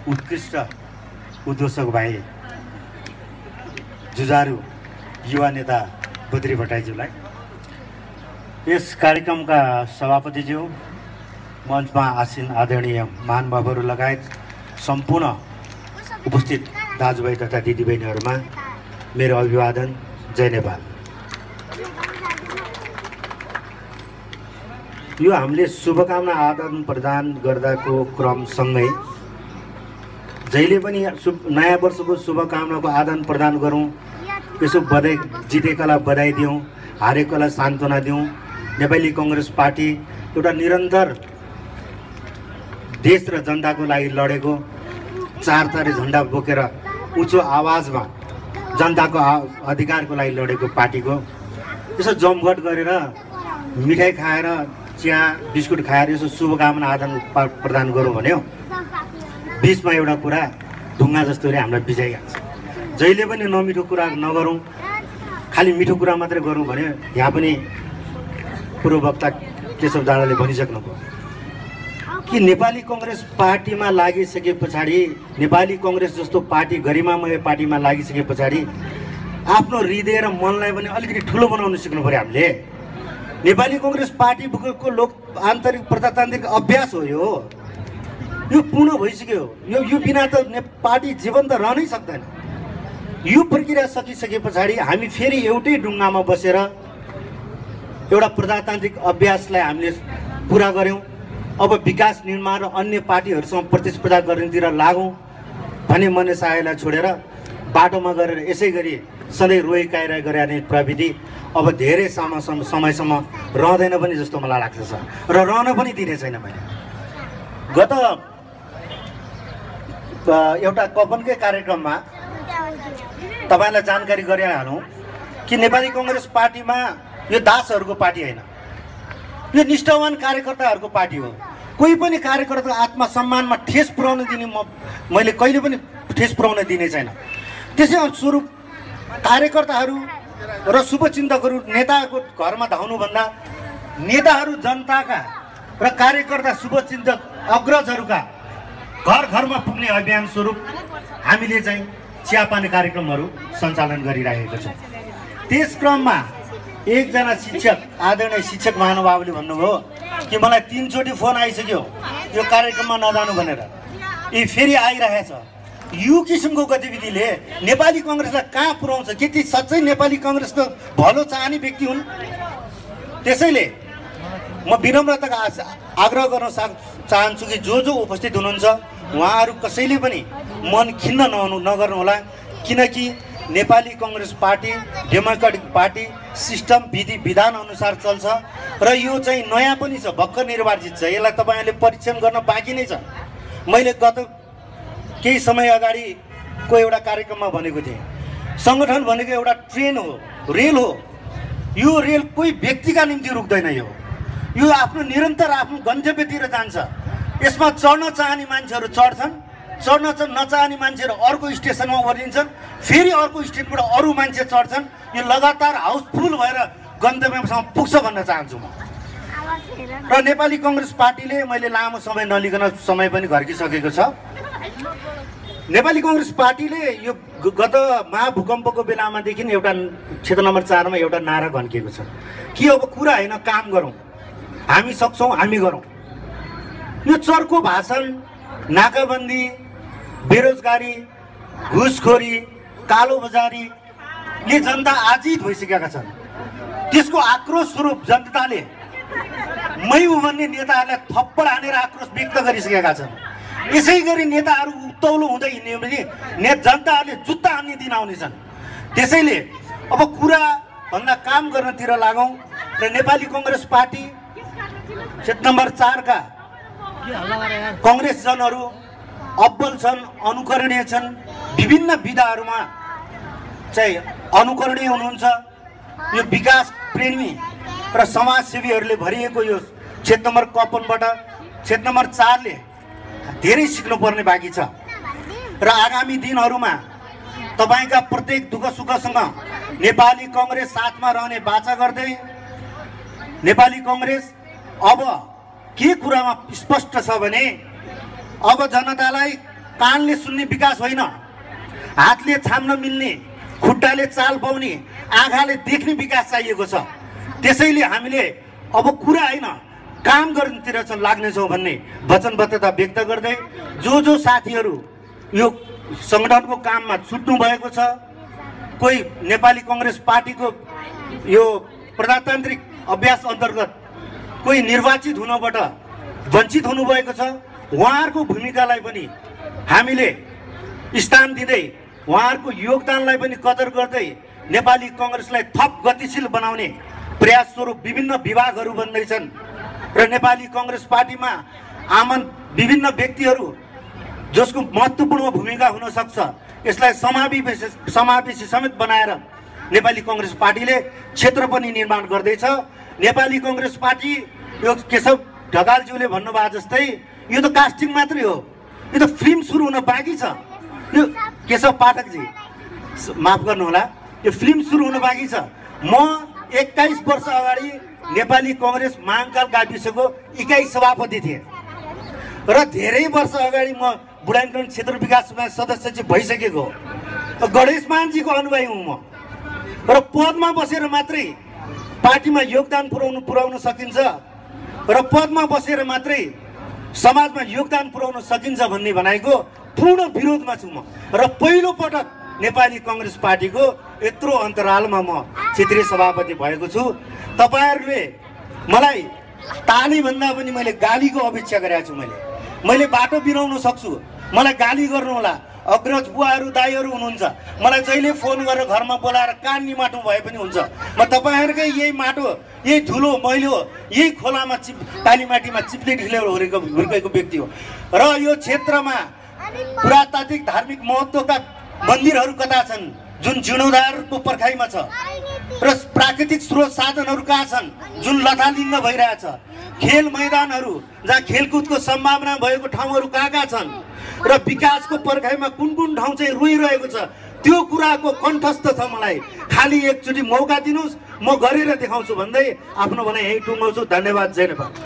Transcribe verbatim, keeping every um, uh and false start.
उत्कृष्ट उद्घोषक भाइ जुझारु युवा नेता बुद्री भट्टराईज्यूलाई, यस कार्यक्रमका सभापतिज्यू, मञ्चमा आसीन आदरणीय महानुभावहरू लगायत सम्पूर्ण उपस्थित दाजुभाइ तथा दिदीबहिनीहरूमा मेरो अभिवादन। जय नेपाल। यो हामीले शुभकामना आदान प्रदान गर्दाको क्रमसँगै जहिले पनि नयाँ वर्षको शुभकामनाको आदान प्रदान गरौँ, यसो बधाई, जितेकालाई बधाई दिउँ, हारेकोलाई सान्त्वना दिउँ। नेपाली कांग्रेस पार्टी एउटा निरन्तर देश र जनताको लागि लडेको, चार तारे झण्डा बोकेर उच्च आवाजमा जनताको अधिकारको लागि लडेको पार्टीको यसो जमघट गरेर मिठाई खाएर चिया बिस्कुट खाएर यसो शुभकामना आदान प्रदान गरौँ भन्यो, बिचमा एउटा कुरा ढुङ्गा जस्तोले हामीलाई बिजाइहाल्छ। जहिले पनि नमिठो कुरा नगरौँ, खालि मिठो कुरा मात्रै गरौँ भने यहाँ पनि पूर्ववक्ता केशव दादाले भनिसक्नुभयो कि नेपाली कांग्रेस पार्टीमा लागिसके पछाडि, नेपाली कांग्रेस जस्तो पार्टी गरिमामय पार्टीमा लागिसके पछाडि आफ्नो हृदय र मनलाई पनि अलिकति ठुलो बनाउन सिक्नु पर्यो हामीले। नेपाली कांग्रेस पार्टीको लोक आन्तरिक प्रजातान्त्रिक अभ्यास हो, यो यो पूर्ण भइसक्यो। यो यो बिना त पार्टी जीवन्त रहनै सक्दैन। यो प्रक्रिया सकिसके पछाडि हामी फेरि एउटै ढुङ्गामा बसेर एउटा प्रजातान्त्रिक अभ्यासलाई हामीले पुरा गऱ्यौँ। अब विकास निर्माण र अन्य पार्टीहरूसँग प्रतिस्पर्धा गर्नेतिर लागौँ भन्ने मनसायलाई छोडेर बाटोमा गरेर यसै गरी सधैँ रोइ काइरा गराउने प्रविधि अब धेरै समयसम्म समयसम्म रहँदैन पनि जस्तो मलाई लाग्छ र रहन पनि दिने छैन। मैले गत एउटा कपनकै कार्यक्रममा तपाईँलाई जानकारी गराइहालौँ कि नेपाली कांग्रेस पार्टीमा यो दासहरूको पार्टी होइन, यो निष्ठावान कार्यकर्ताहरूको पार्टी हो। कोही पनि कार्यकर्ताको आत्मसम्मानमा ठेस पुर्याउन दिने म मैले कहिले पनि ठेस पुर्याउन दिने छैन। त्यसै अनुरूप कार्यकर्ताहरू र शुभचिन्तकहरू नेताको घरमा धाउनुभन्दा नेताहरू जनताका र कार्यकर्ता शुभचिन्तक अग्रजहरूका घर घरमा पुग्ने अभियान स्वरूप हामीले चाहिँ चियापानी कार्यक्रमहरू सञ्चालन गरिरहेका छौँ। त्यस क्रममा एकजना शिक्षक, आदरणीय शिक्षक महानुभावले भन्नुभयो कि मलाई तीनचोटि फोन आइसक्यो यो कार्यक्रममा नजानु भनेर, यी फेरि आइरहेछ। यो किसिमको गतिविधिले नेपाली कांग्रेसलाई कहाँ पुर्याउँछ? के ती सच्चै नेपाली कांग्रेसको भलो चाहने व्यक्ति हुन्? त्यसैले म विनम्रताका आग्रह गर्न चाहन्छु कि जो जो उपस्थित हुनुहुन्छ उहाँहरू कसैले पनि मन खिन्न नहुनु नगर्नु होला, किनकि Nepali Congress party democratic party system विधि विधान अनुसार चल्छ र यो चाहिँ नयाँ पनि छ, भर्खर निर्वाचित छ। यसलाई तपाईँहरूले परीक्षण गर्न बाँकी नै छ। मैले गत केही समय अगाडिको एउटा कार्यक्रममा भनेको थिएँ, सङ्गठन भनेको एउटा ट्रेन हो, रेल हो। यो रेल कोही व्यक्तिका निम्ति रुक्दैन, यो यो आफ्नो निरन्तर आफ्नो गन्तव्यतिर जान्छ। यसमा चढ्न चाहने मान्छेहरू चढ्छन्, चढ्न नचाहने मान्छेहरू अर्को स्टेसनमा ओर्लिन्छन्, फेरि अर्को स्टेसनबाट अरू मान्छे चढ्छन्। यो लगातार हाउसफुल भएर गन्तव्यसम्म पुग्छ भन्न चाहन्छु म। र नेपाली कांग्रेस पार्टीले, मैले लामो समय नलिकन समय पनि घर्किसकेको छ, नेपाली कांग्रेस पार्टीले यो गत महाभूकम्पको बेलामादेखि एउटा क्षेत्र नम्बर चारमा एउटा नारा घन्किएको छ कि अब कुरा होइन, काम गरौँ, हामी सक्छौँ, हामी गरौँ। यो चर्को भाषण, नाकाबन्दी, बेरोजगारी, घुसखोरी, कालो बजारीले जनता आजित भइसकेका छन्। त्यसको आक्रोश स्वरूप जनताले मै भन्ने नेताहरूलाई थप्पड हानेर आक्रोश व्यक्त गरिसकेका छन्। यसै गरी नेताहरू उत्तौलो हुँदै हिँड्यो भने ने जनताहरूले जुत्ता हान्ने दिन आउनेछन्। त्यसैले अब कुरा भन्दा काम गर्नतिर लागौँ र नेपाली कांग्रेस पार्टी क्षेत्र नम्बर चारका कांग्रेसजनहरू अब्बल छन्, अनुकरणीय छन्, विभिन्न विधाहरूमा चाहिँ अनुकरणीय हुनुहुन्छ। यो विकास प्रेमी र समाजसेवीहरूले भरिएको यो क्षेत्र नम्बर कपनबाट क्षेत्र नम्बर चारले धेरै सिक्नुपर्ने बाँकी छ र आगामी दिनहरूमा तपाईँका प्रत्येक दुःख सुखसँग नेपाली कांग्रेस साथमा रहने बाचा गर्दै नेपाली कांग्रेस अब के कुरामा स्पष्ट छ भने अब जनतालाई कानले सुन्ने विकास होइन, हातले छाम्न मिल्ने, खुट्टाले चाल पाउने, आँखाले देख्ने विकास चाहिएको छ। त्यसैले हामीले अब कुरा होइन काम गर्नेतिर चाहिँ लाग्नेछौँ भन्ने वचनबद्धता व्यक्त गर्दै जो जो साथीहरू यो सङ्गठनको काममा छुट्नु भएको छ, कोही नेपाली कङ्ग्रेस पार्टीको यो प्रजातान्त्रिक अभ्यास अन्तर्गत कोही निर्वाचित हुनबाट वञ्चित हुनुभएको छ, उहाँहरूको भूमिकालाई पनि हामीले स्थान दिँदै उहाँहरूको योगदानलाई पनि कदर गर्दै नेपाली कङ्ग्रेसलाई थप गतिशील बनाउने प्रयास स्वरूप विभिन्न विभागहरू बन्दैछन् र नेपाली कङ्ग्रेस पार्टीमा आमन विभिन्न व्यक्तिहरू जसको महत्त्वपूर्ण भूमिका हुन सक्छ, यसलाई समावेशी समावेशी समेत बनाएर नेपाली कङ्ग्रेस पार्टीले क्षेत्र पनि निर्माण गर्दैछ। नेपाली कङ्ग्रेस पार्टी यो केशव ढकालज्यूले भन्नुभयो जस्तै यो त कास्टिङ मात्रै हो, यो त फिल्म सुरु हुन बाँकी छ। यो केशव पाठकजी माफ गर्नुहोला, यो फिल्म सुरु हुन बाँकी छ। म एक्काइस वर्ष अगाडि नेपाली कङ्ग्रेस महाङ्काल गाविसको इकाइ सभापति थिएँ र धेरै वर्ष अगाडि म बुढानीकरण क्षेत्र विकास समिति सदस्य चाहिँ भइसकेको हो। गणेश मानजीको अनुयायी हुँ म र पदमा बसेर मात्रै पार्टीमा योगदान पुर्याउनु पुर्याउन सकिन्छ र पदमा बसेर मात्रै समाजमा योगदान पुर्याउन सकिन्छ भन्ने भनाइको पूर्ण विरोधमा छु म र पहिलो पटक नेपाली कङ्ग्रेस पार्टीको यत्रो अन्तरालमा म क्षेत्रीय सभापति भएको छु। तपाईँहरूले मलाई ताली भन्दा पनि मैले गालीको अपेक्षा गरेको छु। मैले मैले बाटो बिराउन सक्छु, मलाई गाली गर्नुहोला, अग्रज बुवाहरू दाईहरू हुनुहुन्छ, मलाई जहिले फोन गरेर घरमा बोलाएर कान्नी माटो भए पनि हुन्छ। म तपाईँहरूकै यही माटो, यही धुलो मैलो, यही खोलामा चिप कालीमाटीमा चिप्ले ढिलेर हुर्केको हुर्केको व्यक्ति हो र यो क्षेत्रमा पुरातात्विक धार्मिक महत्त्वका मन्दिरहरू कता छन् जुन जीर्णोद्धारको पर्खाइमा छ र प्राकृतिक स्रोत साधनहरू कहाँ छन् जुन लथालिङ्ग भइरहेछ, खेल मैदानहरू जहाँ खेलकुदको सम्भावना भएको ठाउँहरू कहाँ कहाँ छन् र विकासको पर्खाइमा कुन कुन ठाउँ चाहिँ रोइरहेको छ, त्यो कुराको कण्ठस्थ छ। मलाई खालि एकचोटि मौका दिनुहोस्, म गरेर देखाउँछु भन्दै आफ्नो भनाइ यही टुङ्गाउँछु। धन्यवाद। जय नेपाल।